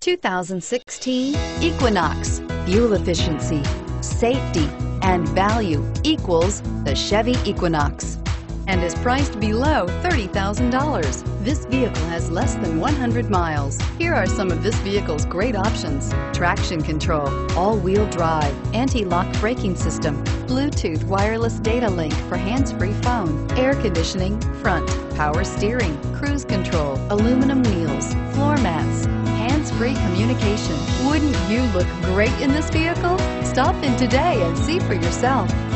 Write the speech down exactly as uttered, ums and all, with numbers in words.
two thousand sixteen Equinox. Fuel efficiency, safety, and value equals the Chevy Equinox, and is priced below thirty thousand dollars. This vehicle has less than one hundred miles. Here are some of this vehicle's great options: traction control, all-wheel drive, anti-lock braking system, Bluetooth wireless data link for hands-free phone, air conditioning, front, power steering, cruise control, aluminum wheels, floor mats, hands-free communication. Wouldn't you look great in this vehicle? Stop in today and see for yourself.